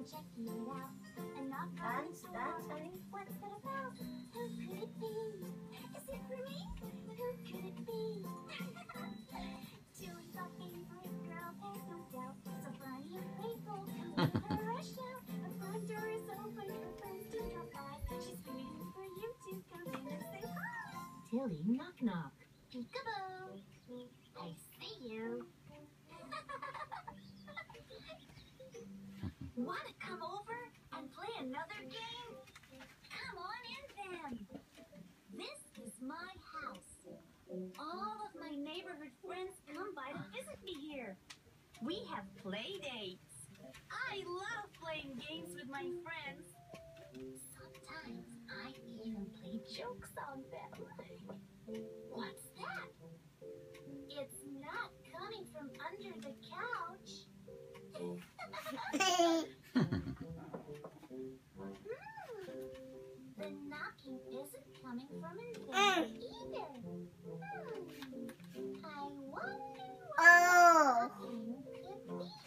checking it out. And knock on the door. What's it about? Who could it be? Is it for me? Who could it be? Tilly's our favorite girl, there's no doubt. So funny and playful, come to her rush out. The front door is open, her friends do drop by. She's waiting for you to come in and say hi. Tilly, knock knock. Peekaboo. I see you. Want to come over and play another game? Come on in then. This is my house. All of my neighborhood friends come by to visit me here. We have play dates. I love playing games with my friends. Sometimes I even play jokes on them. What's that? It's not coming from under the couch. The knocking isn't coming from in there either. I wonder what knocking could be.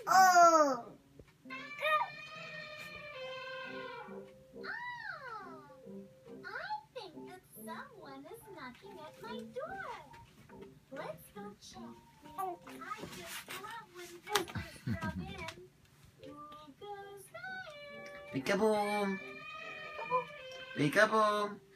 I think that someone is knocking at my door. Let's go check. I just love when visitors drop in. Who goes there? Peekaboo! Peekaboo!